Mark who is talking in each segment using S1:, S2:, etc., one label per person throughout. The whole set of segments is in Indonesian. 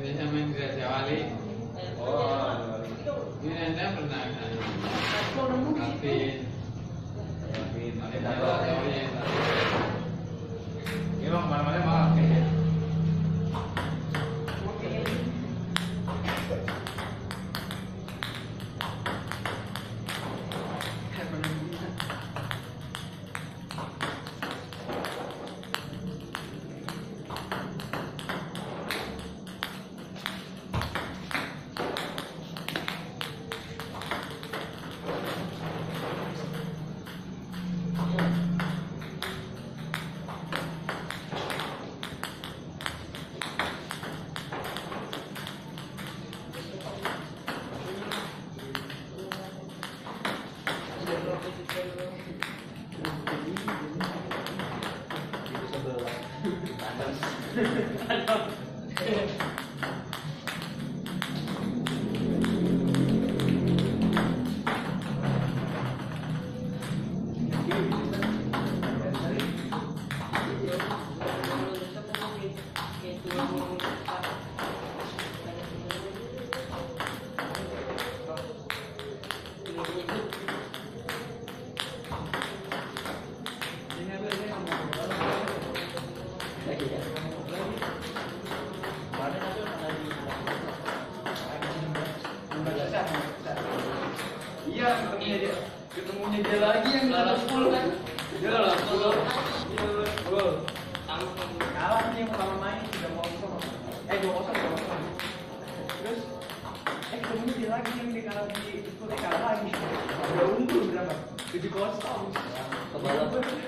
S1: Indonesia main di Raja Wali.
S2: Oh,
S1: Ini Anda pernah kan? Alvin. Alvin Alvin.
S2: ini bang mana-mana mahal kayaknya. Iya, ketemunya dia lagi yang lalu 10 kan? Dia lalu 10. Iya, gol. Kalah nih yang pertama main 3-0. 2-0. Terus ketemunya dia lagi yang dia kalah di itu kalah lagi. Udah unggul berapa? 7-0.
S3: Kebalap.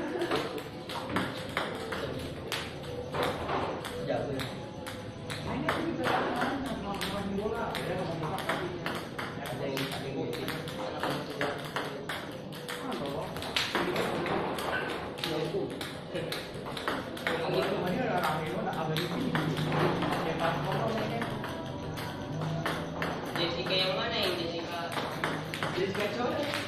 S3: Jatuh.
S2: Mainnya tuh bisa kalah main bola. Ya ngomong bola kakinya.
S3: Ada yang mungkin
S4: Jessica yang mana yang Jessica?
S2: Jessica Choi.